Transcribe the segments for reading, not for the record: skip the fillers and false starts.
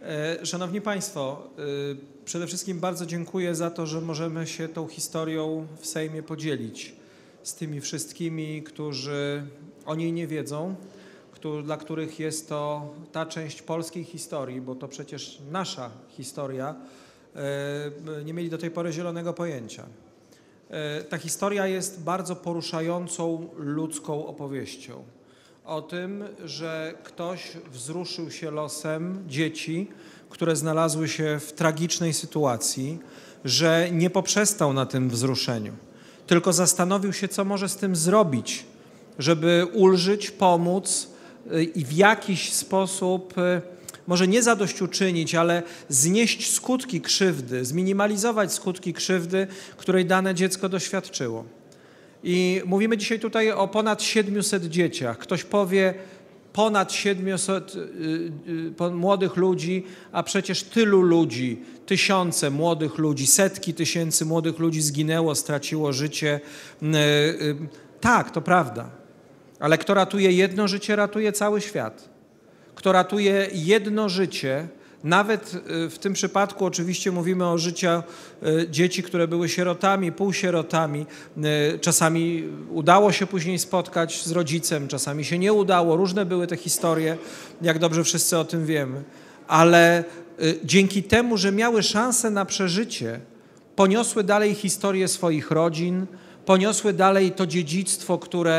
Szanowni Państwo, przede wszystkim bardzo dziękuję za to, że możemy się tą historią w Sejmie podzielić z tymi wszystkimi, którzy o niej nie wiedzą, dla których jest to ta część polskiej historii, bo to przecież nasza historia, nie mieli do tej pory zielonego pojęcia. Ta historia jest bardzo poruszającą ludzką opowieścią o tym, że ktoś wzruszył się losem dzieci, które znalazły się w tragicznej sytuacji, że nie poprzestał na tym wzruszeniu, tylko zastanowił się, co może z tym zrobić, żeby ulżyć, pomóc i w jakiś sposób może nie zadośćuczynić, ale znieść skutki krzywdy, zminimalizować skutki krzywdy, której dane dziecko doświadczyło. I mówimy dzisiaj tutaj o ponad 700 dzieciach. Ktoś powie ponad 700 młodych ludzi, a przecież tylu ludzi, tysiące młodych ludzi, setki tysięcy młodych ludzi zginęło, straciło życie. Tak, to prawda. Ale kto ratuje jedno życie, ratuje cały świat. Kto ratuje jedno życie, nawet w tym przypadku oczywiście mówimy o życiu dzieci, które były sierotami, półsierotami. Czasami udało się później spotkać z rodzicem, czasami się nie udało. Różne były te historie, jak dobrze wszyscy o tym wiemy. Ale dzięki temu, że miały szansę na przeżycie, poniosły dalej historię swoich rodzin, poniosły dalej to dziedzictwo,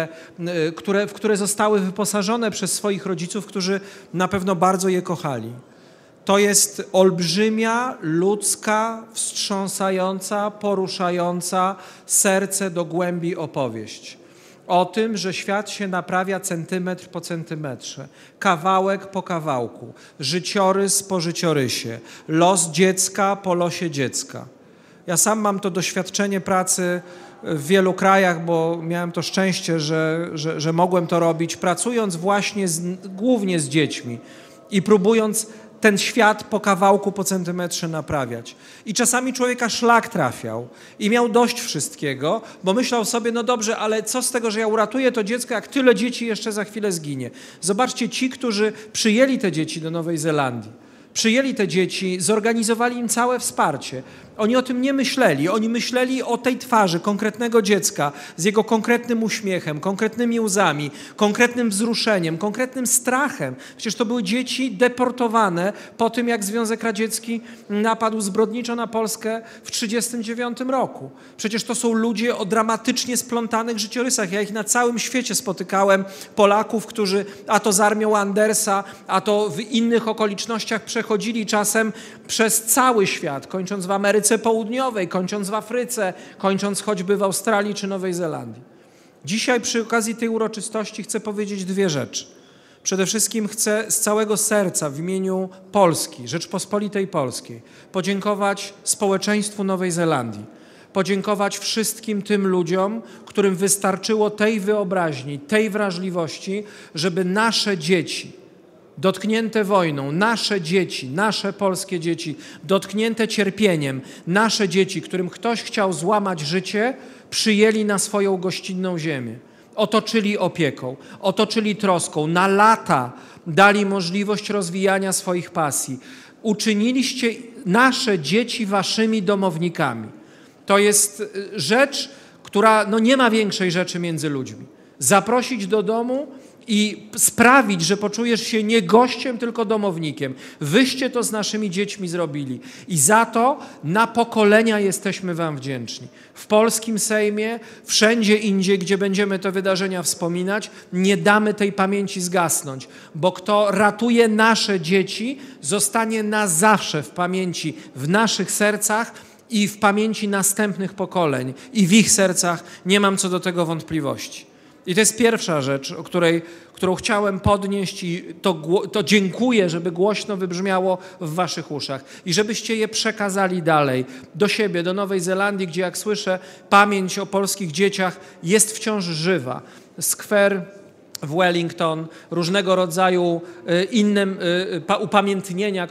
w które zostały wyposażone przez swoich rodziców, którzy na pewno bardzo je kochali. To jest olbrzymia, ludzka, wstrząsająca, poruszająca serce do głębi opowieść. O tym, że świat się naprawia centymetr po centymetrze, kawałek po kawałku, życiorys po życiorysie, los dziecka po losie dziecka. Ja sam mam to doświadczenie pracy w wielu krajach, bo miałem to szczęście, że mogłem to robić, pracując właśnie głównie z dziećmi i próbując ten świat po kawałku, po centymetrze naprawiać. I czasami człowieka szlak trafiał i miał dość wszystkiego, bo myślał sobie, no dobrze, ale co z tego, że ja uratuję to dziecko, jak tyle dzieci jeszcze za chwilę zginie. Zobaczcie, ci, którzy przyjęli te dzieci do Nowej Zelandii, przyjęli te dzieci, zorganizowali im całe wsparcie. Oni o tym nie myśleli. Oni myśleli o tej twarzy konkretnego dziecka z jego konkretnym uśmiechem, konkretnymi łzami, konkretnym wzruszeniem, konkretnym strachem. Przecież to były dzieci deportowane po tym, jak Związek Radziecki napadł zbrodniczo na Polskę w 1939 roku. Przecież to są ludzie o dramatycznie splątanych życiorysach. Ja ich na całym świecie spotykałem, Polaków, którzy a to z armią Andersa, a to w innych okolicznościach przechodzili czasem przez cały świat, kończąc w Ameryce Południowej, kończąc w Afryce, kończąc choćby w Australii czy Nowej Zelandii. Dzisiaj przy okazji tej uroczystości chcę powiedzieć dwie rzeczy. Przede wszystkim chcę z całego serca w imieniu Polski, Rzeczpospolitej Polskiej, podziękować społeczeństwu Nowej Zelandii, podziękować wszystkim tym ludziom, którym wystarczyło tej wyobraźni, tej wrażliwości, żeby nasze dzieci dotknięte wojną, nasze dzieci, nasze polskie dzieci, dotknięte cierpieniem, nasze dzieci, którym ktoś chciał złamać życie, przyjęli na swoją gościnną ziemię. Otoczyli opieką, otoczyli troską, na lata dali możliwość rozwijania swoich pasji. Uczyniliście nasze dzieci waszymi domownikami. To jest rzecz, która nie ma większej rzeczy między ludźmi. Zaprosić do domu i sprawić, że poczujesz się nie gościem, tylko domownikiem. Wyście to z naszymi dziećmi zrobili i za to na pokolenia jesteśmy wam wdzięczni. W polskim Sejmie, wszędzie indziej, gdzie będziemy te wydarzenia wspominać, nie damy tej pamięci zgasnąć, bo kto ratuje nasze dzieci, zostanie na zawsze w pamięci, w naszych sercach i w pamięci następnych pokoleń i w ich sercach nie mam co do tego wątpliwości. I to jest pierwsza rzecz, którą chciałem podnieść i to dziękuję, żeby głośno wybrzmiało w waszych uszach i żebyście je przekazali dalej do siebie, do Nowej Zelandii, gdzie jak słyszę, pamięć o polskich dzieciach jest wciąż żywa. Skwer w Wellington, różnego rodzaju inne upamiętnienia,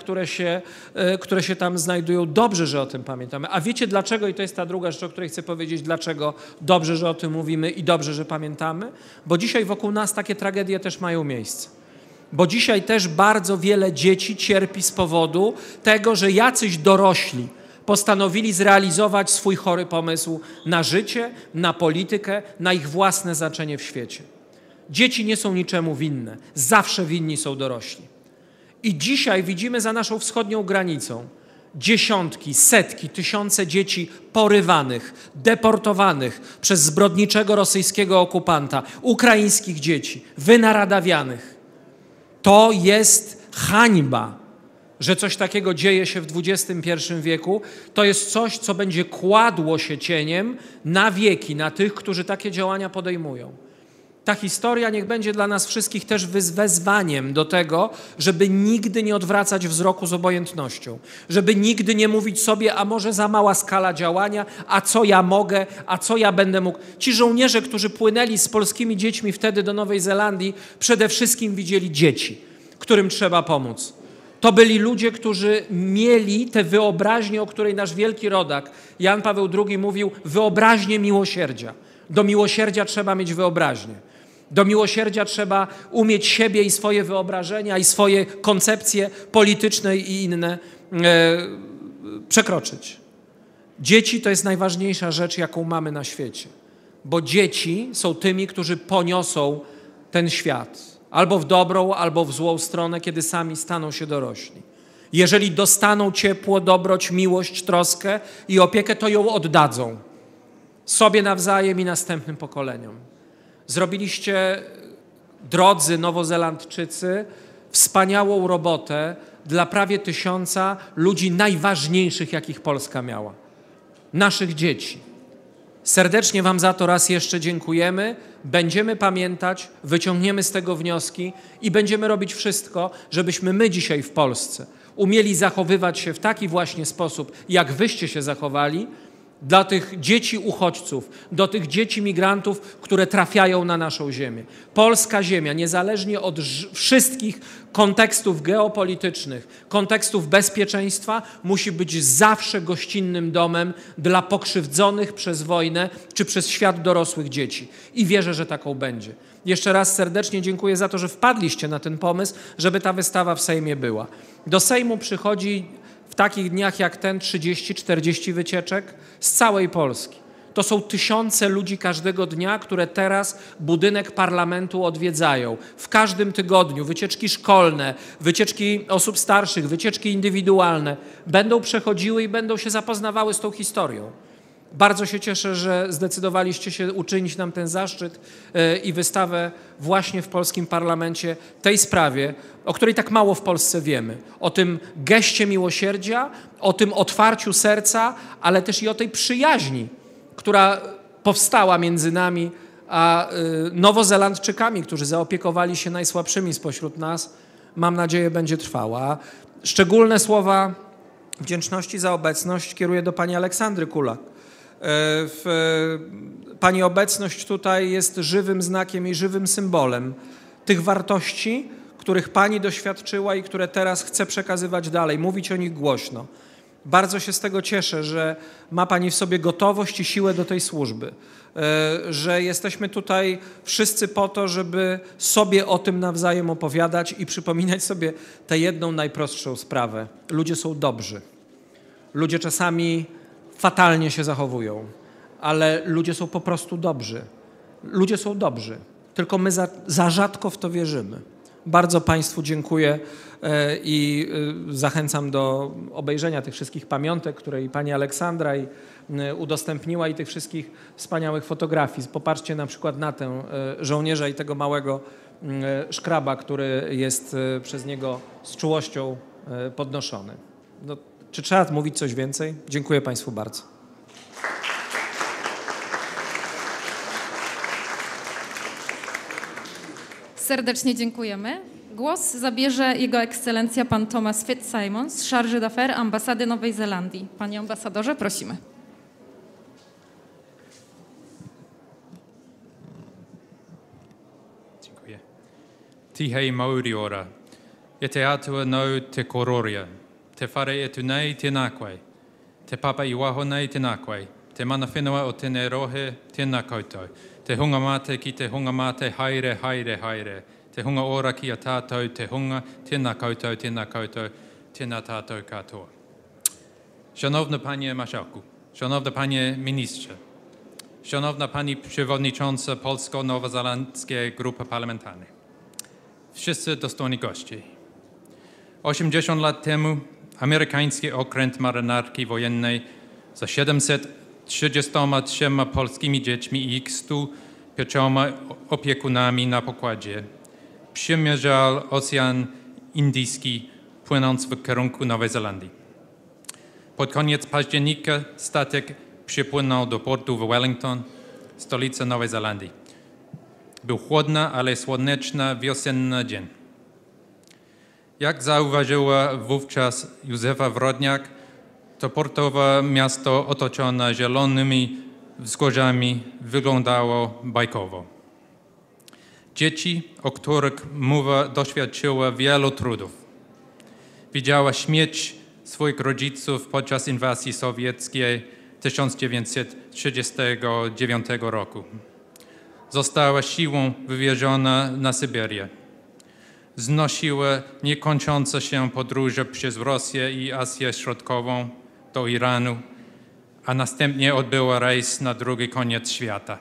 które się tam znajdują. Dobrze, że o tym pamiętamy. A wiecie dlaczego? I to jest ta druga rzecz, o której chcę powiedzieć. Dlaczego dobrze, że o tym mówimy i dobrze, że pamiętamy? Bo dzisiaj wokół nas takie tragedie też mają miejsce. Bo dzisiaj też bardzo wiele dzieci cierpi z powodu tego, że jacyś dorośli postanowili zrealizować swój chory pomysł na życie, na politykę, na ich własne znaczenie w świecie. Dzieci nie są niczemu winne. Zawsze winni są dorośli. I dzisiaj widzimy za naszą wschodnią granicą dziesiątki, setki, tysiące dzieci porywanych, deportowanych przez zbrodniczego rosyjskiego okupanta, ukraińskich dzieci, wynaradawianych. To jest hańba, że coś takiego dzieje się w XXI wieku. To jest coś, co będzie kładło się cieniem na wieki na tych, którzy takie działania podejmują. Ta historia niech będzie dla nas wszystkich też wezwaniem do tego, żeby nigdy nie odwracać wzroku z obojętnością, żeby nigdy nie mówić sobie, a może za mała skala działania, a co ja mogę, a co ja będę mógł. Ci żołnierze, którzy płynęli z polskimi dziećmi wtedy do Nowej Zelandii, przede wszystkim widzieli dzieci, którym trzeba pomóc. To byli ludzie, którzy mieli tę wyobraźnię, o której nasz wielki rodak Jan Paweł II mówił, wyobraźnię miłosierdzia. Do miłosierdzia trzeba mieć wyobraźnię. Do miłosierdzia trzeba umieć siebie i swoje wyobrażenia i swoje koncepcje polityczne i inne przekroczyć. Dzieci to jest najważniejsza rzecz, jaką mamy na świecie. Bo dzieci są tymi, którzy poniosą ten świat. Albo w dobrą, albo w złą stronę, kiedy sami staną się dorośli. Jeżeli dostaną ciepło, dobroć, miłość, troskę i opiekę, to ją oddadzą sobie nawzajem i następnym pokoleniom. Zrobiliście, drodzy Nowozelandczycy, wspaniałą robotę dla prawie 1000 ludzi najważniejszych, jakich Polska miała. Naszych dzieci. Serdecznie wam za to raz jeszcze dziękujemy. Będziemy pamiętać, wyciągniemy z tego wnioski i będziemy robić wszystko, żebyśmy my dzisiaj w Polsce umieli zachowywać się w taki właśnie sposób, jak wyście się zachowali, dla tych dzieci uchodźców, do tych dzieci migrantów, które trafiają na naszą ziemię. Polska ziemia, niezależnie od wszystkich kontekstów geopolitycznych, kontekstów bezpieczeństwa, musi być zawsze gościnnym domem dla pokrzywdzonych przez wojnę czy przez świat dorosłych dzieci. I wierzę, że taką będzie. Jeszcze raz serdecznie dziękuję za to, że wpadliście na ten pomysł, żeby ta wystawa w Sejmie była. Do Sejmu przychodzi w takich dniach jak ten 30-40 wycieczek z całej Polski. To są tysiące ludzi każdego dnia, które teraz budynek parlamentu odwiedzają. W każdym tygodniu wycieczki szkolne, wycieczki osób starszych, wycieczki indywidualne będą przechodziły i będą się zapoznawały z tą historią. Bardzo się cieszę, że zdecydowaliście się uczynić nam ten zaszczyt i wystawę właśnie w polskim parlamencie tej sprawie, o której tak mało w Polsce wiemy. O tym geście miłosierdzia, o tym otwarciu serca, ale też i o tej przyjaźni, która powstała między nami a Nowozelandczykami, którzy zaopiekowali się najsłabszymi spośród nas. Mam nadzieję, będzie trwała. Szczególne słowa wdzięczności za obecność kieruję do pani Aleksandry Kulak. Pani obecność tutaj jest żywym znakiem i żywym symbolem tych wartości, których pani doświadczyła i które teraz chce przekazywać dalej, mówić o nich głośno. Bardzo się z tego cieszę, że ma pani w sobie gotowość i siłę do tej służby, że jesteśmy tutaj wszyscy po to, żeby sobie o tym nawzajem opowiadać i przypominać sobie tę jedną najprostszą sprawę. Ludzie są dobrzy. Ludzie czasami fatalnie się zachowują, ale ludzie są po prostu dobrzy. Ludzie są dobrzy, tylko my za rzadko w to wierzymy. Bardzo państwu dziękuję i zachęcam do obejrzenia tych wszystkich pamiątek, które i pani Aleksandra udostępniła i tych wszystkich wspaniałych fotografii. Popatrzcie na przykład na tę żołnierza i tego małego szkraba, który jest przez niego z czułością podnoszony. No, czy trzeba mówić coś więcej? Dziękuję państwu bardzo. Serdecznie dziękujemy. Głos zabierze Jego Ekscelencja pan Thomas Fitzsimons, Chargé d'Affaires Ambasady Nowej Zelandii. Panie ambasadorze, prosimy. Dziękuję. Tihei mauri ora. E te atua nau te kororia. Te whare e tu nei tēnā koe. Te papa i waho nei tēnā koe. Te mana whenua o tēnei rohe tēnā koutou. Te hunga mate ki te hunga mate haere, haere, haere. Te hunga ora ki a tātou, te hunga, tēnā koutou, tēnā tātou katoa. Szanowny Panie Marszałku, Szanowny Panie Ministrze, Szanowna Pani Przewodnicząca Polsko-Nowozelandzkiej Grupy Parlamentarnej, wszyscy dostojni goście. 80 lat temu amerykański okręt marynarki wojennej za 733 polskimi dziećmi i ich 105 opiekunami na pokładzie przemierzał Ocean Indyjski, płynąc w kierunku Nowej Zelandii. Pod koniec października statek przypłynął do portu w Wellington, stolicy Nowej Zelandii. Był chłodny, ale słoneczny wiosenny dzień. Jak zauważyła wówczas Józefa Wrodniak, to portowe miasto otoczone zielonymi wzgórzami wyglądało bajkowo. Dzieci, o których mowa, doświadczyły wielu trudów. Widziała śmierć swoich rodziców podczas inwazji sowieckiej 1939 roku. Została siłą wywieziona na Syberię. Znosiły niekończące się podróże przez Rosję i Azję Środkową do Iranu, a następnie odbyła rejs na drugi koniec świata.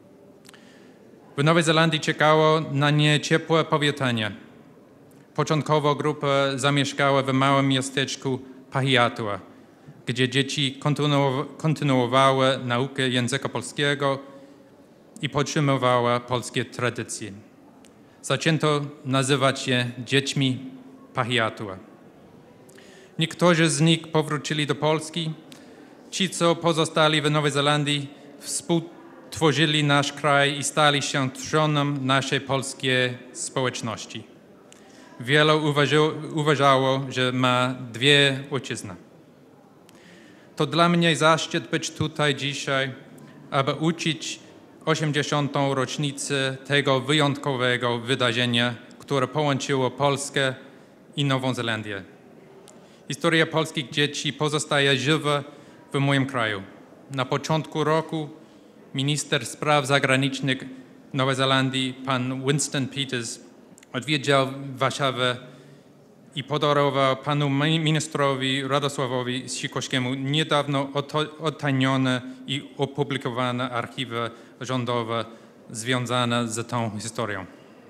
W Nowej Zelandii czekało na nie ciepłe powitanie. Początkowo grupa zamieszkała w małym miasteczku Pahiatua, gdzie dzieci kontynuowały naukę języka polskiego i podtrzymywały polskie tradycje. Zaczęto nazywać je dziećmi Pahiatua. Niektórzy z nich powrócili do Polski. Ci, co pozostali w Nowej Zelandii, współtworzyli nasz kraj i stali się trzonem naszej polskiej społeczności. Wielu uważało, że ma dwie ojczyzny. To dla mnie zaszczyt być tutaj dzisiaj, aby uczcić 80. rocznicę tego wyjątkowego wydarzenia, które połączyło Polskę i Nową Zelandię. Historia polskich dzieci pozostaje żywa w moim kraju. Na początku roku minister spraw zagranicznych Nowej Zelandii, pan Winston Peters, odwiedził Warszawę i podarował panu ministrowi Radosławowi Sikorskiemu niedawno odtajnione i opublikowane archiwy rządowe związane z tą historią.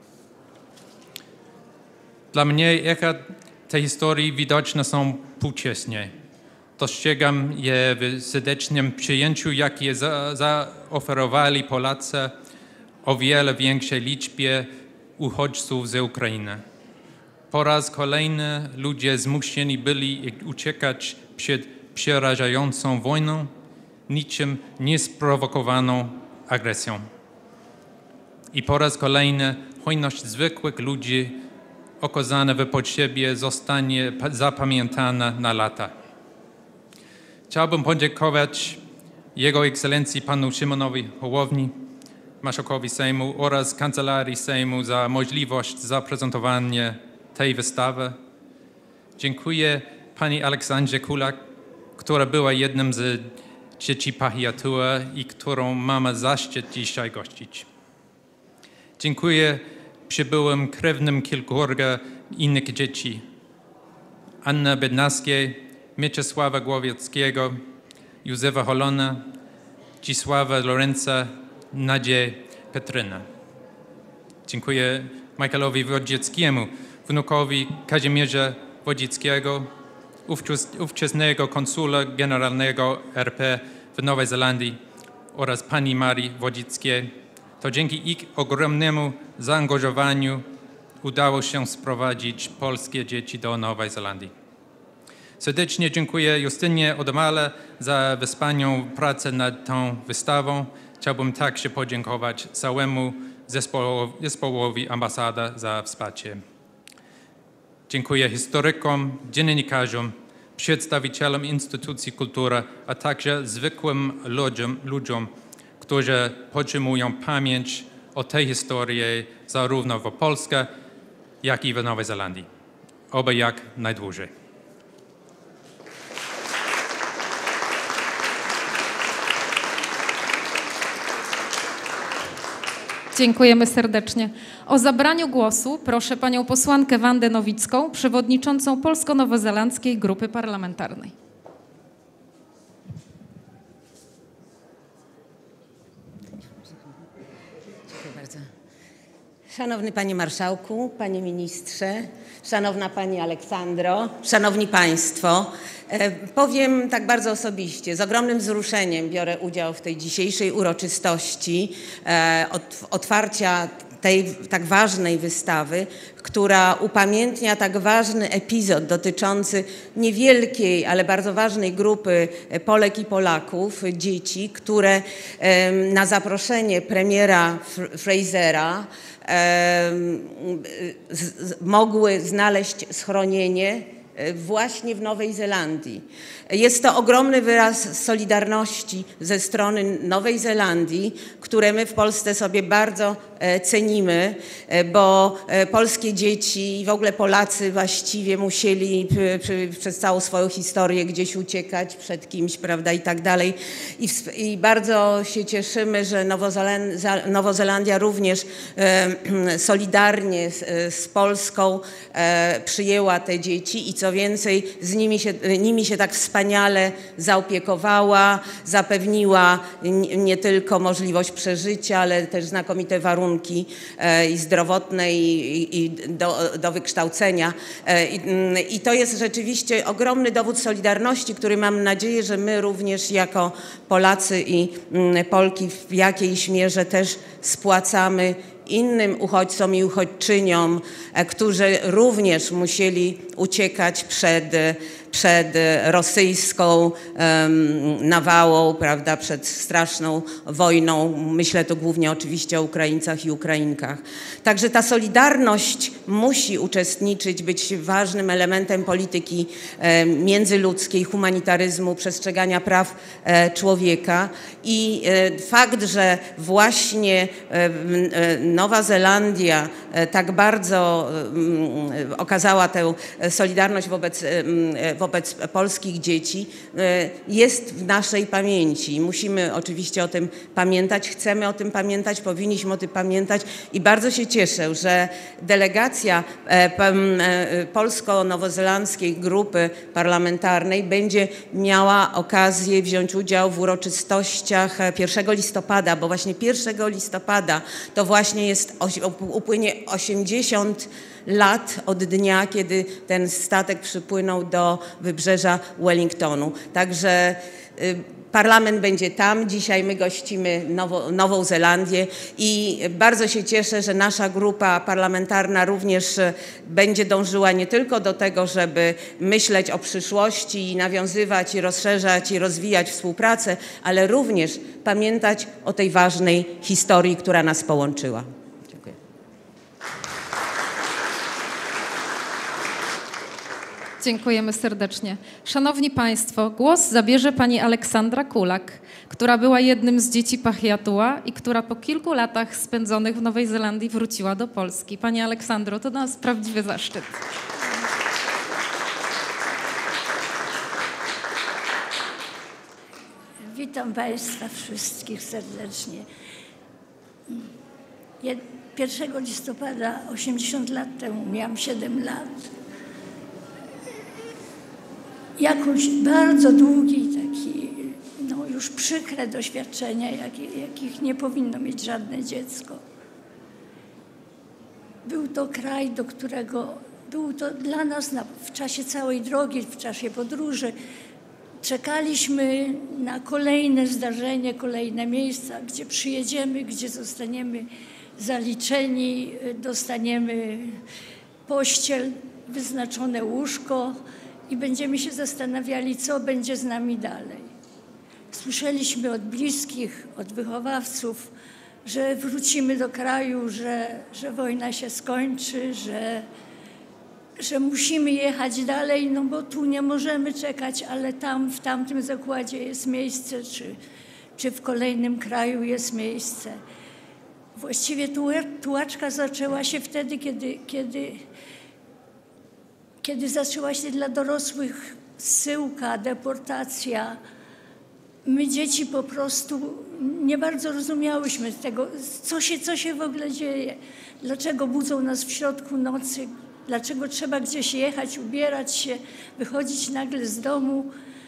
Dla mnie echa tej historii widoczne są współcześnie. Dostrzegam je w serdecznym przyjęciu, jakie zaoferowali Polacy o wiele większej liczbie uchodźców z Ukrainy. Po raz kolejny ludzie zmuszeni byli uciekać przed przerażającą wojną, niczym niesprowokowaną agresją. I po raz kolejny hojność zwykłych ludzi okazana w potrzebie zostanie zapamiętana na lata. Chciałbym podziękować Jego Ekscelencji panu Szymonowi Hołowni, marszałkowi Sejmu oraz Kancelarii Sejmu za możliwość zaprezentowania tej wystawy. Dziękuję pani Aleksandrze Kulak, która była jednym z dzieci Pahiatua i którą mamy zaszczyt dzisiaj gościć. Dziękuję przybyłym krewnym kilkorga innych dzieci. Anny Bednarskiej, Mieczysława Głowieckiego, Józefa Holona, Dzisława Lorenza, Nadzie Petryna. Dziękuję Michaelowi Wodzieckiemu, wnukowi Kazimierza Wodzieckiego, ówczesnego konsula generalnego RP w Nowej Zelandii oraz pani Marii Wodzieckiej. To dzięki ich ogromnemu zaangażowaniu udało się sprowadzić polskie dzieci do Nowej Zelandii. Serdecznie dziękuję Justynie Odemale za wspaniałą pracę nad tą wystawą. Chciałbym także podziękować całemu zespołowi ambasady za wsparcie. Dziękuję historykom, dziennikarzom, przedstawicielom instytucji kultury, a także zwykłym ludziom, którzy podtrzymują pamięć o tej historii zarówno w Polsce, jak i w Nowej Zelandii. Oby jak najdłużej. Dziękujemy serdecznie. O zabraniu głosu proszę panią posłankę Wandę Nowicką, przewodniczącą Polsko-Nowozelandzkiej Grupy Parlamentarnej. Dziękuję bardzo. Szanowny Panie Marszałku, Panie Ministrze, Szanowna Pani Aleksandro, Szanowni Państwo, powiem tak bardzo osobiście, z ogromnym wzruszeniem biorę udział w tej dzisiejszej uroczystości otwarcia tej tak ważnej wystawy, która upamiętnia tak ważny epizod dotyczący niewielkiej, ale bardzo ważnej grupy Polek i Polaków, dzieci, które na zaproszenie premiera Frasera mogły znaleźć schronienie właśnie w Nowej Zelandii. Jest to ogromny wyraz solidarności ze strony Nowej Zelandii, które my w Polsce sobie bardzo cenimy, bo polskie dzieci i w ogóle Polacy właściwie musieli przez całą swoją historię gdzieś uciekać przed kimś, prawda, i tak dalej. I bardzo się cieszymy, że Nowozelandia również solidarnie z Polską przyjęła te dzieci i co więcej, nimi się tak wspaniale zaopiekowała, zapewniła nie tylko możliwość przeżycia, ale też znakomite warunki i zdrowotne i do wykształcenia. I to jest rzeczywiście ogromny dowód solidarności, który mam nadzieję, że my również jako Polacy i Polki w jakiejś mierze też spłacamy innym uchodźcom i uchodźczyniom, którzy również musieli uciekać przed rosyjską nawałą, prawda, przed straszną wojną. Myślę tu głównie oczywiście o Ukraińcach i Ukrainkach. Także ta solidarność musi uczestniczyć, być ważnym elementem polityki międzyludzkiej, humanitaryzmu, przestrzegania praw człowieka. I fakt, że właśnie Nowa Zelandia tak bardzo okazała tę solidarność wobec polskich dzieci, jest w naszej pamięci. Musimy oczywiście o tym pamiętać, chcemy o tym pamiętać, powinniśmy o tym pamiętać i bardzo się cieszę, że delegacja Polsko-Nowozelandzkiej Grupy Parlamentarnej będzie miała okazję wziąć udział w uroczystościach 1 listopada, bo właśnie 1 listopada to właśnie upłynie 80 lat od dnia, kiedy ten statek przypłynął do wybrzeża Wellingtonu. Także parlament będzie tam. Dzisiaj my gościmy Nową Zelandię i bardzo się cieszę, że nasza grupa parlamentarna również będzie dążyła nie tylko do tego, żeby myśleć o przyszłości i nawiązywać i rozszerzać i rozwijać współpracę, ale również pamiętać o tej ważnej historii, która nas połączyła. Dziękuję. Dziękujemy serdecznie. Szanowni Państwo, głos zabierze pani Aleksandra Kulak, która była jednym z dzieci Pachiatua i która po kilku latach spędzonych w Nowej Zelandii wróciła do Polski. Pani Aleksandro, to dla nas prawdziwy zaszczyt. Witam Państwa wszystkich serdecznie. 1 listopada 80 lat temu miałam 7 lat. Jakąś bardzo długi, taki, no już przykre doświadczenia, jakich nie powinno mieć żadne dziecko. Był to kraj, do którego był to dla nas w czasie całej drogi, w czasie podróży. Czekaliśmy na kolejne zdarzenie, kolejne miejsca, gdzie przyjedziemy, gdzie zostaniemy zaliczeni, dostaniemy pościel, wyznaczone łóżko i będziemy się zastanawiali, co będzie z nami dalej. Słyszeliśmy od bliskich, od wychowawców, że wrócimy do kraju, że wojna się skończy, że musimy jechać dalej, no bo tu nie możemy czekać, ale tam, w tamtym zakładzie jest miejsce, czy w kolejnym kraju jest miejsce. Właściwie tułaczka zaczęła się wtedy, kiedy zaczęła się dla dorosłych zsyłka, deportacja. my dzieci po prostu nie bardzo rozumiałyśmy tego, co się w ogóle dzieje. Dlaczego budzą nas w środku nocy, dlaczego trzeba gdzieś jechać, ubierać się, wychodzić nagle z domu.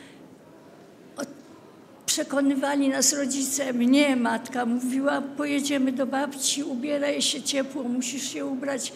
Przekonywali nas rodzice, mnie matka mówiła, pojedziemy do babci, ubieraj się ciepło, musisz się ubrać,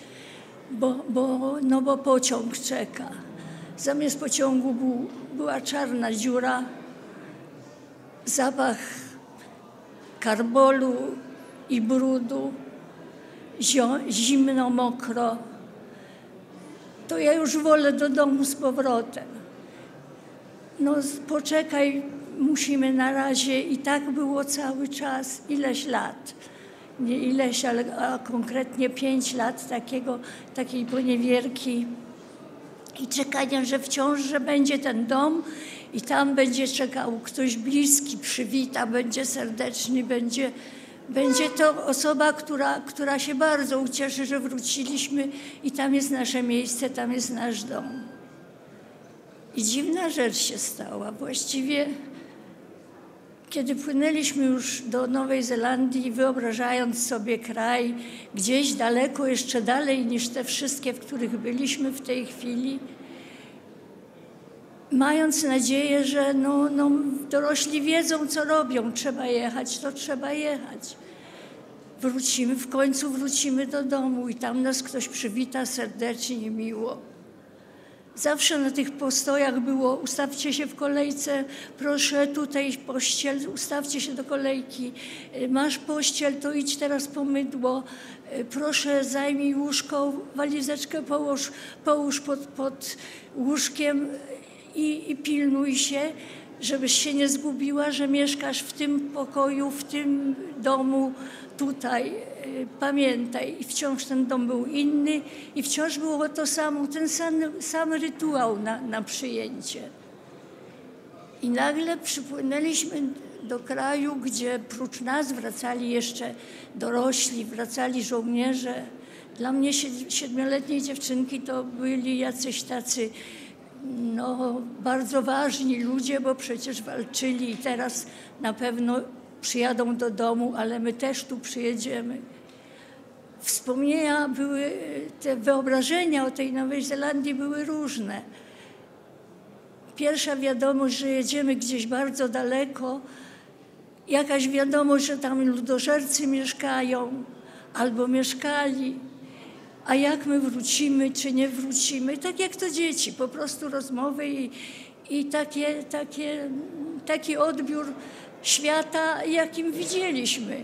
bo pociąg czeka. Zamiast pociągu była czarna dziura, zapach karbolu i brudu, zimno, mokro. To ja już wolę do domu z powrotem. No poczekaj, musimy na razie. I tak było cały czas, ileś lat. Nie ileś, a konkretnie 5 lat takiej poniewierki i czekania, że wciąż, że będzie ten dom i tam będzie czekał ktoś bliski, przywita, będzie serdeczny, będzie to osoba, która się bardzo ucieszy, że wróciliśmy i tam jest nasze miejsce, tam jest nasz dom. I dziwna rzecz się stała. Właściwie, kiedy płynęliśmy już do Nowej Zelandii, wyobrażając sobie kraj gdzieś daleko, jeszcze dalej niż te wszystkie, w których byliśmy w tej chwili, mając nadzieję, że dorośli wiedzą, co robią, trzeba jechać, to trzeba jechać. W końcu wrócimy do domu i tam nas ktoś przywita serdecznie, miło. Zawsze na tych postojach było, ustawcie się w kolejce, proszę tutaj pościel, ustawcie się do kolejki, masz pościel, to idź teraz po mydło, proszę zajmij łóżko, walizeczkę połóż pod łóżkiem i pilnuj się, żebyś się nie zgubiła, że mieszkasz w tym pokoju, w tym domu, tutaj. Pamiętaj, i wciąż ten dom był inny i wciąż było to samo, ten sam rytuał na przyjęcie. I nagle przypłynęliśmy do kraju, gdzie prócz nas wracali jeszcze dorośli, wracali żołnierze. Dla mnie 7-letniej dziewczynki to byli jacyś tacy bardzo ważni ludzie, bo przecież walczyli i teraz na pewno przyjadą do domu, ale my też tu przyjedziemy. Wspomnienia były, te wyobrażenia o tej Nowej Zelandii były różne. Pierwsza wiadomość, że jedziemy gdzieś bardzo daleko, jakaś wiadomość, że tam ludożercy mieszkają albo mieszkali, a jak my wrócimy, czy nie wrócimy. Tak jak to dzieci, po prostu rozmowy i taki odbiór świata, jakim widzieliśmy.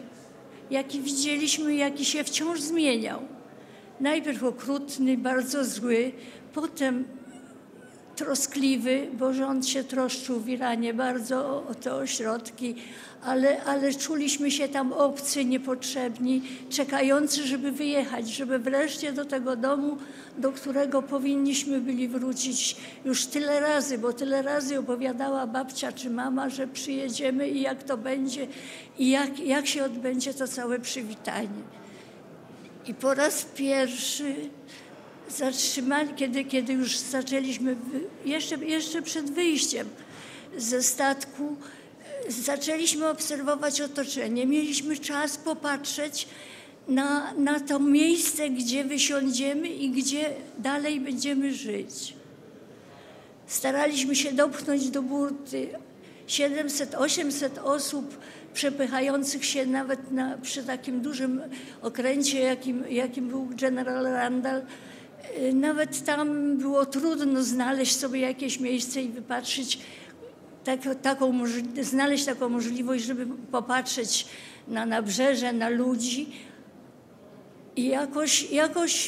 Jaki się wciąż zmieniał. Najpierw okrutny, bardzo zły, potem troskliwy, bo rząd się troszczył w Iranie bardzo o te ośrodki, ale czuliśmy się tam obcy, niepotrzebni, czekający, żeby wyjechać, żeby wreszcie do tego domu, do którego powinniśmy byli wrócić już tyle razy, bo tyle razy opowiadała babcia czy mama, że przyjedziemy i jak to będzie i jak się odbędzie to całe przywitanie. I po raz pierwszy zatrzymali, kiedy już zaczęliśmy, jeszcze przed wyjściem ze statku, zaczęliśmy obserwować otoczenie. Mieliśmy czas popatrzeć na to miejsce, gdzie wysiądziemy i gdzie dalej będziemy żyć. Staraliśmy się dopchnąć do burty 700-800 osób przepychających się nawet przy takim dużym okręcie, jakim był General Randall. Nawet tam było trudno znaleźć sobie jakieś miejsce i wypatrzyć, znaleźć taką możliwość, żeby popatrzeć na nabrzeże, na ludzi. I jakoś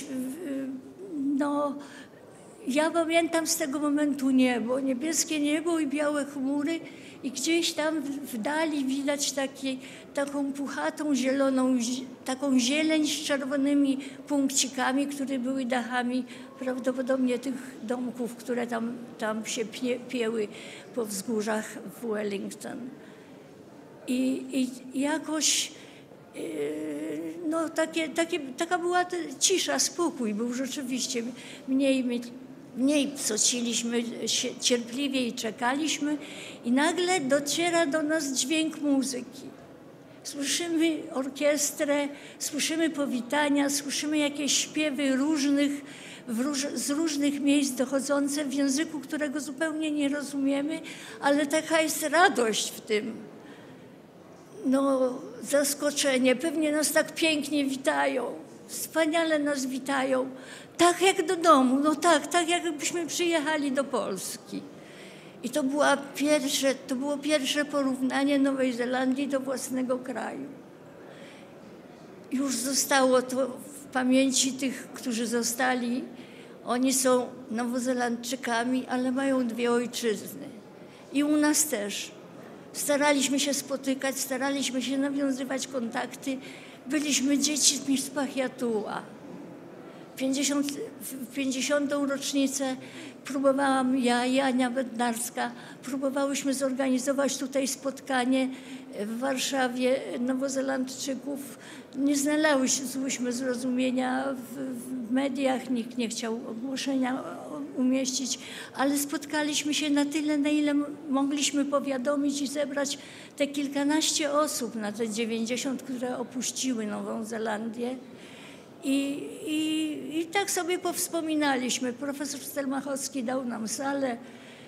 ja pamiętam z tego momentu niebo, niebieskie niebo i białe chmury i gdzieś tam w dali widać taką puchatą, zieloną, taką zieleń z czerwonymi punkcikami, które były dachami prawdopodobnie tych domków, które tam się pieły po wzgórzach w Wellington. I jakoś taka była cisza, spokój był rzeczywiście. Mniej mniej psociliśmy, cierpliwiej czekaliśmy i nagle dociera do nas dźwięk muzyki. Słyszymy orkiestrę, słyszymy powitania, słyszymy jakieś śpiewy z różnych miejsc dochodzące w języku, którego zupełnie nie rozumiemy, ale taka jest radość w tym. No, zaskoczenie, pewnie nas tak pięknie witają, wspaniale nas witają, tak jak do domu, no tak jakbyśmy przyjechali do Polski. I to było pierwsze porównanie Nowej Zelandii do własnego kraju. Już zostało to w pamięci tych, którzy zostali. Oni są Nowozelandczykami, ale mają dwie ojczyzny. I u nas też. Staraliśmy się spotykać, staraliśmy się nawiązywać kontakty. Byliśmy dziećmi z Pahiatua. W 50. rocznicę próbowałam ja i Ania Bednarska, próbowałyśmy zorganizować tutaj spotkanie w Warszawie Nowozelandczyków. Nie znalazłyśmy zrozumienia w mediach, nikt nie chciał ogłoszenia umieścić, ale spotkaliśmy się na tyle, na ile mogliśmy powiadomić i zebrać te kilkanaście osób na te 90, które opuściły Nową Zelandię. I tak sobie powspominaliśmy. Profesor Stelmachowski dał nam salę,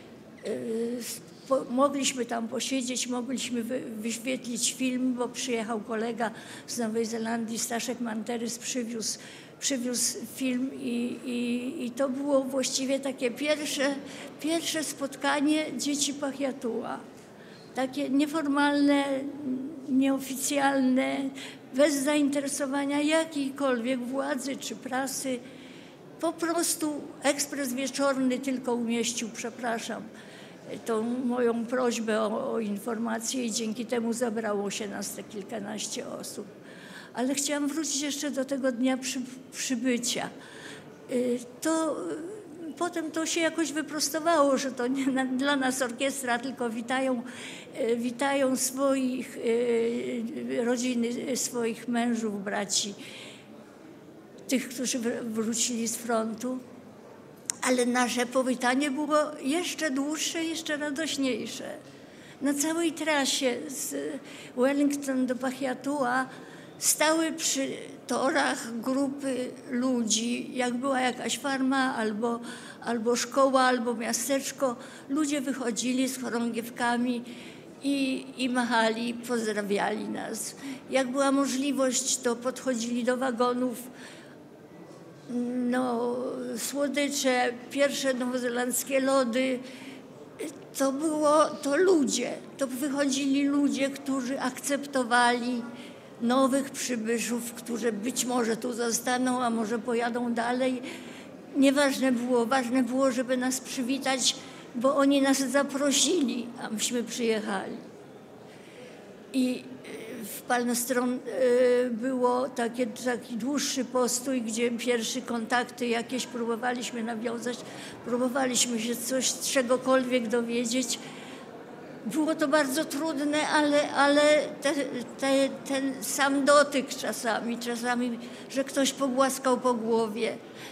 mogliśmy tam posiedzieć, mogliśmy wyświetlić film, bo przyjechał kolega z Nowej Zelandii, Staszek Manterys, przywiózł film i to było właściwie takie pierwsze spotkanie dzieci Pahiatua. Takie nieformalne, nieoficjalne, bez zainteresowania jakiejkolwiek władzy czy prasy. Po prostu ekspres wieczorny tylko umieścił, przepraszam, tą moją prośbę o informację i dzięki temu zebrało się nas te kilkanaście osób. Ale chciałam wrócić jeszcze do tego dnia przybycia. Potem to się jakoś wyprostowało, że to nie dla nas orkiestra, tylko witają swoich rodziny, swoich mężów, braci, tych, którzy wrócili z frontu. Ale nasze powitanie było jeszcze dłuższe, jeszcze radośniejsze. Na całej trasie z Wellington do Pahiatua stały przy torach grupy ludzi, jak była jakaś farma, albo szkoła, albo miasteczko. Ludzie wychodzili z chorągiewkami i machali, pozdrawiali nas. Jak była możliwość, to podchodzili do wagonów. No, słodycze, pierwsze nowozelandzkie lody, to ludzie. To wychodzili ludzie, którzy akceptowali nowych przybyszów, którzy być może tu zostaną, a może pojadą dalej. Nieważne było, ważne było, żeby nas przywitać, bo oni nas zaprosili, a myśmy przyjechali. I w Palmstron było taki dłuższy postój, gdzie pierwsze kontakty jakieś próbowaliśmy nawiązać, próbowaliśmy się czegokolwiek dowiedzieć. Było to bardzo trudne, ale ten sam dotyk czasami, że ktoś pogłaskał po głowie.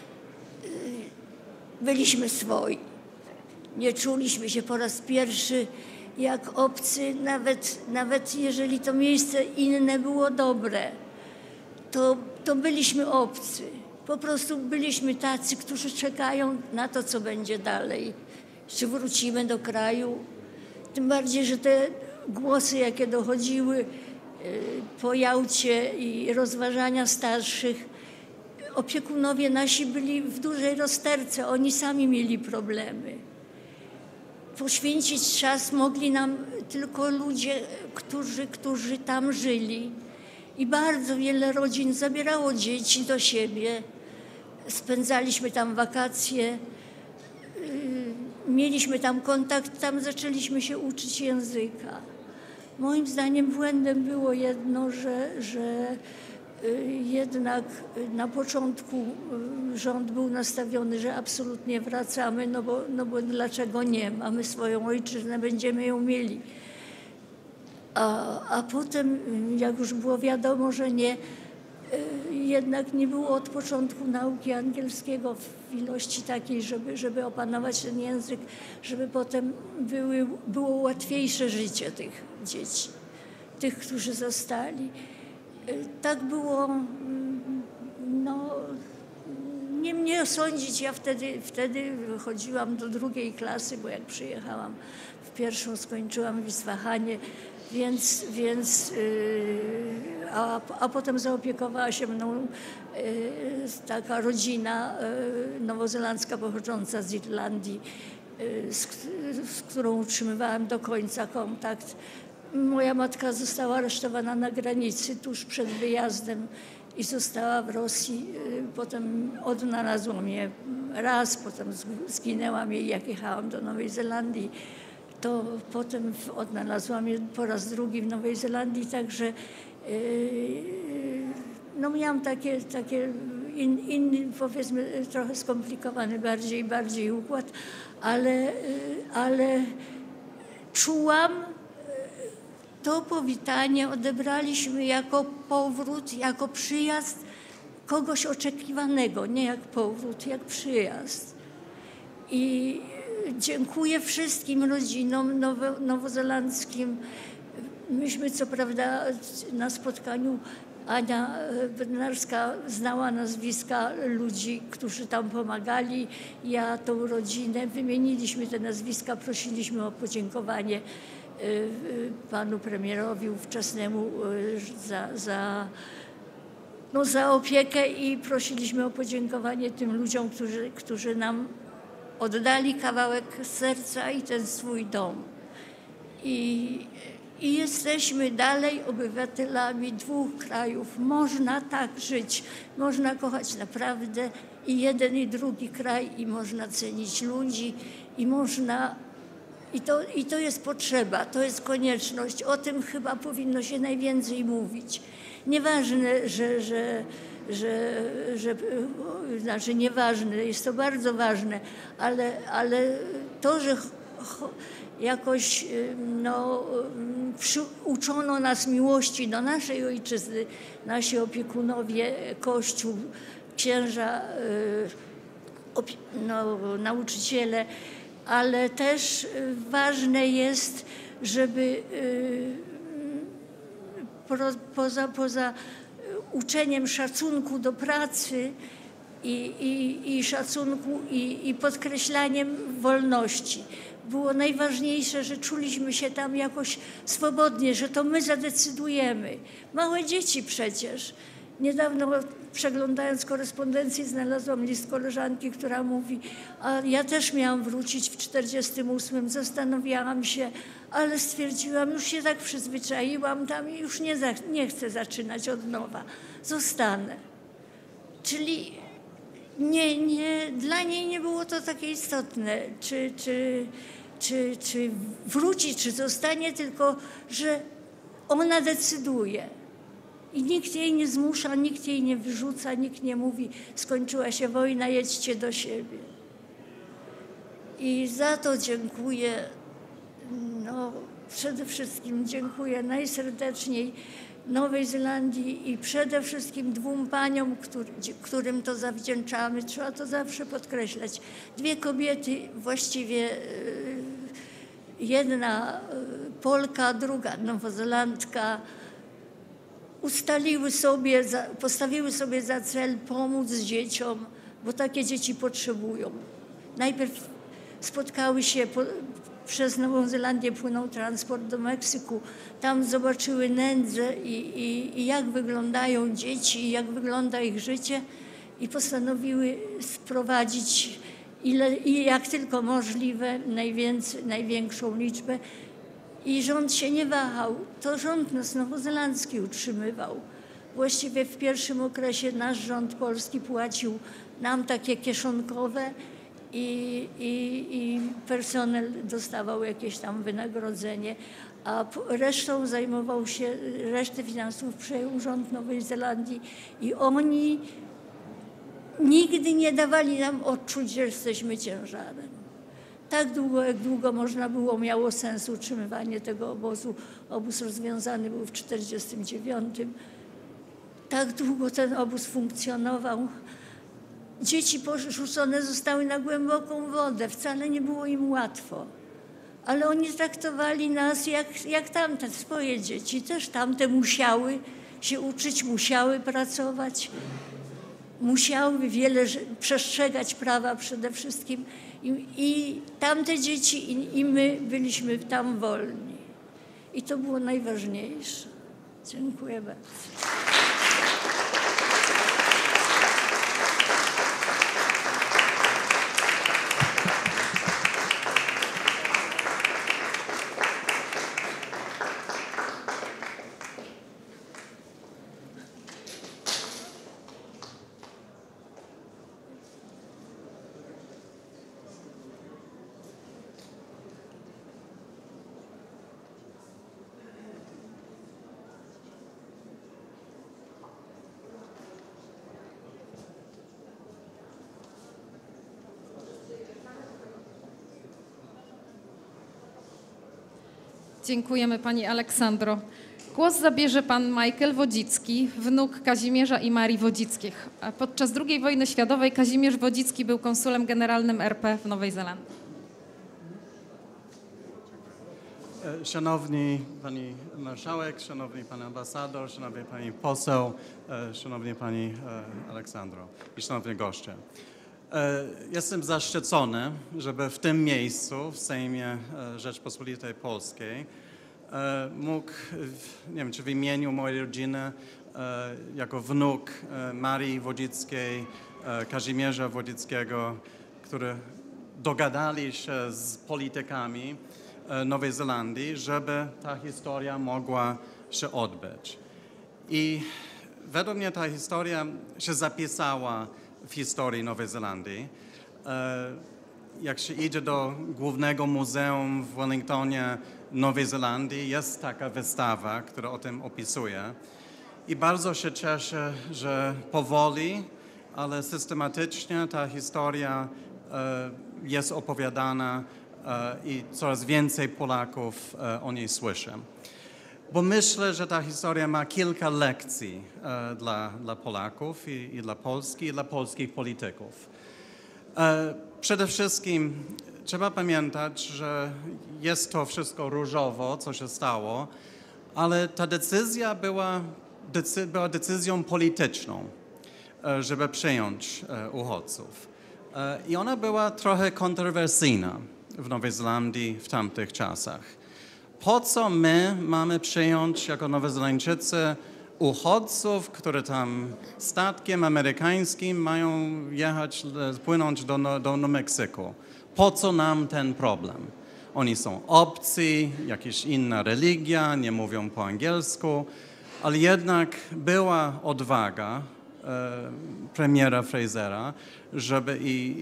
Byliśmy swoi. Nie czuliśmy się po raz pierwszy jak obcy, nawet jeżeli to miejsce inne było dobre, to byliśmy obcy. Po prostu byliśmy tacy, którzy czekają na to, co będzie dalej. Czy wrócimy do kraju. Tym bardziej, że te głosy, jakie dochodziły po Jałcie i rozważania starszych, opiekunowie nasi byli w dużej rozterce. Oni sami mieli problemy. Poświęcić czas mogli nam tylko ludzie, którzy tam żyli. I bardzo wiele rodzin zabierało dzieci do siebie. Spędzaliśmy tam wakacje, mieliśmy tam kontakt, tam zaczęliśmy się uczyć języka. Moim zdaniem błędem było jedno, że jednak na początku rząd był nastawiony, że absolutnie wracamy, no bo dlaczego nie? Mamy swoją ojczyznę, będziemy ją mieli. A potem, jak już było wiadomo, że nie, jednak nie było od początku nauki angielskiego w ilości takiej, żeby opanować ten język, żeby potem było łatwiejsze życie tych dzieci, tych, którzy zostali. Tak było, no, nie mnie osądzić, ja wtedy chodziłam do 2. klasy, bo jak przyjechałam w 1. skończyłam w Isfahanie, a potem zaopiekowała się mną taka rodzina nowozelandzka pochodząca z Irlandii, z którą utrzymywałam do końca kontakt. Moja matka została aresztowana na granicy tuż przed wyjazdem i została w Rosji. Potem odnalazło mnie raz, potem zginęłam jej, jak jechałam do Nowej Zelandii. To potem odnalazłam je po raz drugi w Nowej Zelandii, także no miałam takie inny, powiedzmy, trochę skomplikowany bardziej układ, ale czułam to powitanie, odebraliśmy jako powrót, jako przyjazd kogoś oczekiwanego, nie jak powrót, jak przyjazd. I dziękuję wszystkim rodzinom nowozelandzkim. Myśmy, co prawda, na spotkaniu Ania Bednarska znała nazwiska ludzi, którzy tam pomagali. Ja tą rodzinę, wymieniliśmy te nazwiska, prosiliśmy o podziękowanie panu premierowi ówczesnemu za opiekę i prosiliśmy o podziękowanie tym ludziom, którzy nam oddali kawałek serca i ten swój dom. I jesteśmy dalej obywatelami 2 krajów. Można tak żyć, można kochać naprawdę i jeden i drugi kraj, i można cenić ludzi, i to jest potrzeba, to jest konieczność. O tym chyba powinno się najwięcej mówić. Nieważne, znaczy nieważne, jest to bardzo ważne, ale to, że jakoś uczono nas miłości do naszej ojczyzny, nasi opiekunowie, Kościół, księża, nauczyciele, ale też ważne jest, żeby poza uczeniem szacunku do pracy i szacunku i podkreślaniem wolności. Było najważniejsze, że czuliśmy się tam jakoś swobodnie, że to my zadecydujemy. Małe dzieci przecież. Niedawno, przeglądając korespondencję, znalazłam list koleżanki, która mówi: a ja też miałam wrócić w 1948, zastanawiałam się, ale stwierdziłam, już się tak przyzwyczaiłam tam i już nie chcę zaczynać od nowa. Zostanę. Czyli dla niej nie było to takie istotne, czy wróci, czy zostanie, tylko że ona decyduje. I nikt jej nie zmusza, nikt jej nie wyrzuca, nikt nie mówi: skończyła się wojna, jedźcie do siebie. I za to dziękuję, przede wszystkim dziękuję najserdeczniej Nowej Zelandii i przede wszystkim 2 paniom, którym to zawdzięczamy. Trzeba to zawsze podkreślać. 2 kobiety, właściwie jedna Polka, druga Nowozelandka, postawiły sobie za cel pomóc dzieciom, bo takie dzieci potrzebują. Najpierw spotkały się, przez Nową Zelandię płynął transport do Meksyku. Tam zobaczyły nędzę i jak wyglądają dzieci, i jak wygląda ich życie i postanowiły sprowadzić jak tylko możliwe, największą liczbę. I rząd się nie wahał. To rząd nas nowozelandzki utrzymywał. Właściwie w pierwszym okresie nasz rząd polski płacił nam takie kieszonkowe i personel dostawał jakieś tam wynagrodzenie, a resztą zajmował się, resztę finansów przejął rząd Nowej Zelandii i oni nigdy nie dawali nam odczuć, że jesteśmy ciężarem. Tak długo, jak długo można było, miało sens utrzymywanie tego obozu. Obóz rozwiązany był w 1949. tak długo ten obóz funkcjonował. Dzieci porzucone zostały na głęboką wodę, wcale nie było im łatwo. Ale oni traktowali nas jak tamte swoje dzieci. Też tamte musiały się uczyć, musiały pracować, musiały przestrzegać prawa przede wszystkim. I tamte dzieci i my byliśmy tam wolni. I to było najważniejsze. Dziękuję bardzo. Dziękujemy pani Aleksandro. Głos zabierze pan Michael Wodzicki, wnuk Kazimierza i Marii Wodzickich. Podczas II wojny światowej Kazimierz Wodzicki był konsulem generalnym RP w Nowej Zelandii. Szanowni pani marszałek, szanowni pan ambasador, szanowni pani poseł, szanowni pani Aleksandro i szanowni goście. Jestem zaszczycony, żeby w tym miejscu, w Sejmie Rzeczpospolitej Polskiej, mógł, nie wiem, czy w imieniu mojej rodziny, jako wnuk Marii Wodzickiej, Kazimierza Wodzickiego, którzy dogadali się z politykami Nowej Zelandii, żeby ta historia mogła się odbyć. I według mnie ta historia się zapisała w historii Nowej Zelandii. Jak się idzie do Głównego Muzeum w Wellingtonie, Nowej Zelandii, jest taka wystawa, która o tym opisuje. I bardzo się cieszę, że powoli, ale systematycznie ta historia jest opowiadana i coraz więcej Polaków o niej słyszy. Bo myślę, że ta historia ma kilka lekcji dla Polaków i dla Polski, i dla polskich polityków. Przede wszystkim trzeba pamiętać, że jest to wszystko różowo, co się stało, ale ta decyzja była decyzją polityczną, żeby przyjąć uchodźców. I ona była trochę kontrowersyjna w Nowej Zelandii w tamtych czasach. Po co my mamy przyjąć jako Nowozelandczycy uchodźców, które tam statkiem amerykańskim mają jechać, płynąć do Meksyku? Po co nam ten problem? Oni są obcy, jakaś inna religia, nie mówią po angielsku, ale jednak była odwaga premiera Frasera, żeby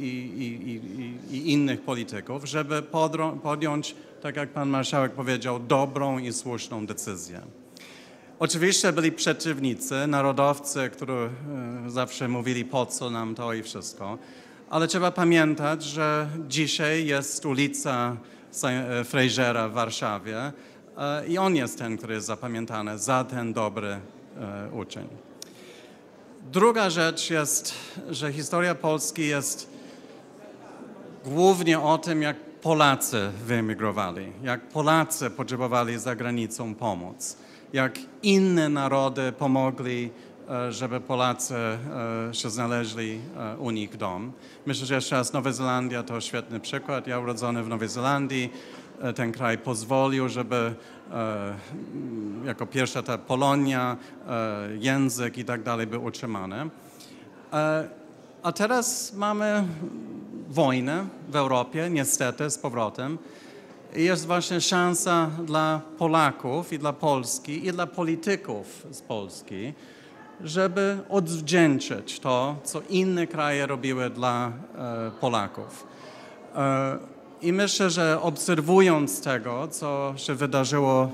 i innych polityków, żeby podjąć, tak jak pan marszałek powiedział, dobrą i słuszną decyzję. Oczywiście byli przeciwnicy, narodowcy, którzy zawsze mówili, po co nam to i wszystko, ale trzeba pamiętać, że dzisiaj jest ulica Frasera w Warszawie i on jest ten, który jest zapamiętany za ten dobry uczeń. Druga rzecz jest, że historia Polski jest głównie o tym, jak Polacy wyemigrowali, jak Polacy potrzebowali za granicą pomoc, jak inne narody pomogli, żeby Polacy się znaleźli u nich dom. Myślę, że jeszcze raz Nowa Zelandia to świetny przykład. Ja urodzony w Nowej Zelandii, ten kraj pozwolił, żeby jako pierwsza ta Polonia, język i tak dalej był utrzymany. A teraz mamy wojnę w Europie, niestety, z powrotem. I jest właśnie szansa dla Polaków i dla Polski i dla polityków z Polski, żeby odwdzięczyć to, co inne kraje robiły dla Polaków. I myślę, że obserwując tego, co się wydarzyło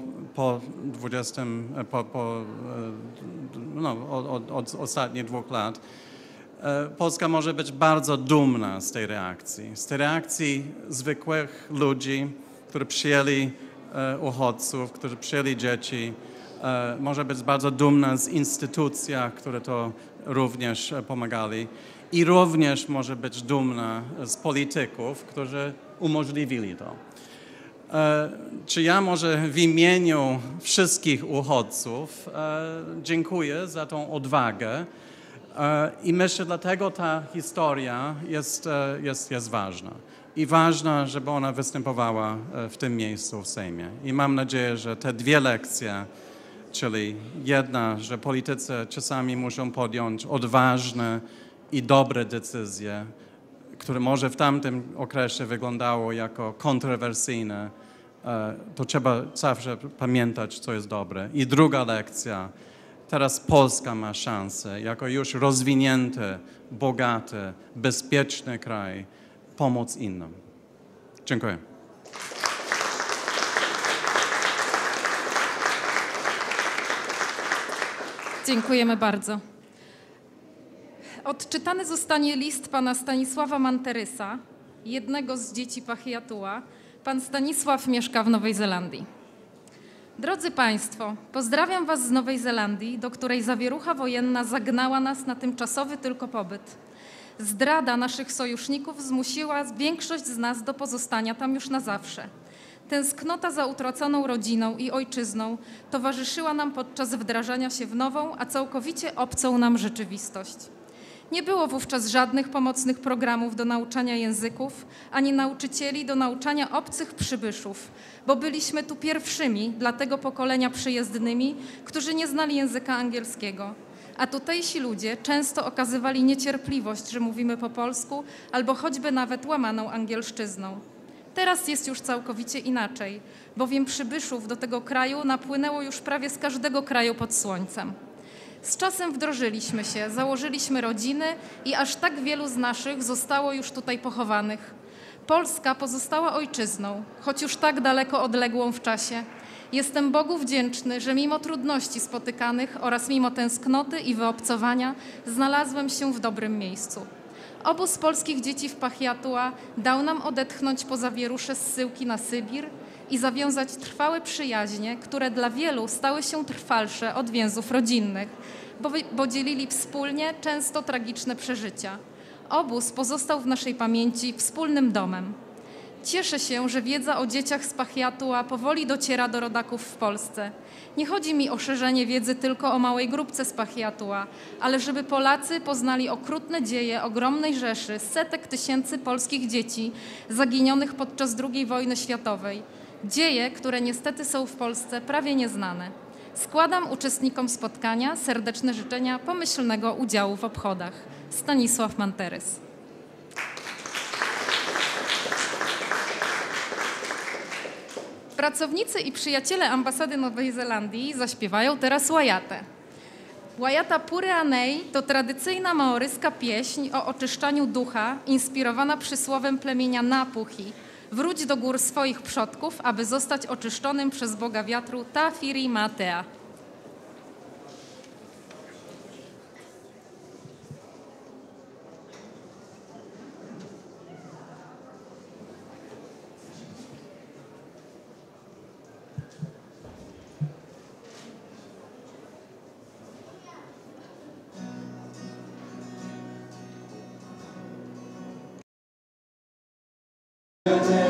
od ostatnich 2 lat, Polska może być bardzo dumna z tej reakcji zwykłych ludzi, którzy przyjęli uchodźców, którzy przyjęli dzieci może być bardzo dumna z instytucji, które to również pomagali i również może być dumna z polityków, którzy umożliwili to. Czy ja może w imieniu wszystkich uchodźców dziękuję za tą odwagę i myślę, dlatego ta historia jest ważna. I ważna, żeby ona występowała w tym miejscu w Sejmie. I mam nadzieję, że te dwie lekcje, czyli jedna, że politycy czasami muszą podjąć odważne i dobre decyzje, które może w tamtym okresie wyglądało jako kontrowersyjne, to trzeba zawsze pamiętać, co jest dobre. I druga lekcja, teraz Polska ma szansę, jako już rozwinięty, bogaty, bezpieczny kraj, pomóc innym. Dziękuję. Dziękujemy bardzo. Odczytany zostanie list pana Stanisława Manterysa, jednego z dzieci Pachiatua. Pan Stanisław mieszka w Nowej Zelandii. Drodzy Państwo, pozdrawiam Was z Nowej Zelandii, do której zawierucha wojenna zagnała nas na tymczasowy tylko pobyt. Zdrada naszych sojuszników zmusiła większość z nas do pozostania tam już na zawsze. Tęsknota za utraconą rodziną i ojczyzną towarzyszyła nam podczas wdrażania się w nową, a całkowicie obcą nam rzeczywistość. Nie było wówczas żadnych pomocnych programów do nauczania języków, ani nauczycieli do nauczania obcych przybyszów, bo byliśmy tu pierwszymi dla tego pokolenia przyjezdnymi, którzy nie znali języka angielskiego. A tutejsi ludzie często okazywali niecierpliwość, że mówimy po polsku albo choćby nawet łamaną angielszczyzną. Teraz jest już całkowicie inaczej, bowiem przybyszów do tego kraju napłynęło już prawie z każdego kraju pod słońcem. Z czasem wdrożyliśmy się, założyliśmy rodziny i aż tak wielu z naszych zostało już tutaj pochowanych. Polska pozostała ojczyzną, choć już tak daleko odległą w czasie. Jestem Bogu wdzięczny, że mimo trudności spotykanych oraz mimo tęsknoty i wyobcowania znalazłem się w dobrym miejscu. Obóz polskich dzieci w Pachiatua dał nam odetchnąć po zawierusze zsyłki na Sybir i zawiązać trwałe przyjaźnie, które dla wielu stały się trwalsze od więzów rodzinnych, bo dzielili wspólnie często tragiczne przeżycia. Obóz pozostał w naszej pamięci wspólnym domem. Cieszę się, że wiedza o dzieciach z Pachiatua powoli dociera do rodaków w Polsce. Nie chodzi mi o szerzenie wiedzy tylko o małej grupce z Pachiatua, ale żeby Polacy poznali okrutne dzieje ogromnej rzeszy setek tysięcy polskich dzieci zaginionych podczas II wojny światowej. Dzieje, które niestety są w Polsce prawie nieznane. Składam uczestnikom spotkania serdeczne życzenia pomyślnego udziału w obchodach. Stanisław Manterys. Pracownicy i przyjaciele ambasady Nowej Zelandii zaśpiewają teraz łajatę. Łajata Pure Anei to tradycyjna maoryska pieśń o oczyszczaniu ducha, inspirowana przysłowem plemienia Napuhi. Wróć do gór swoich przodków, aby zostać oczyszczonym przez Boga wiatru Tafiri Matea. Te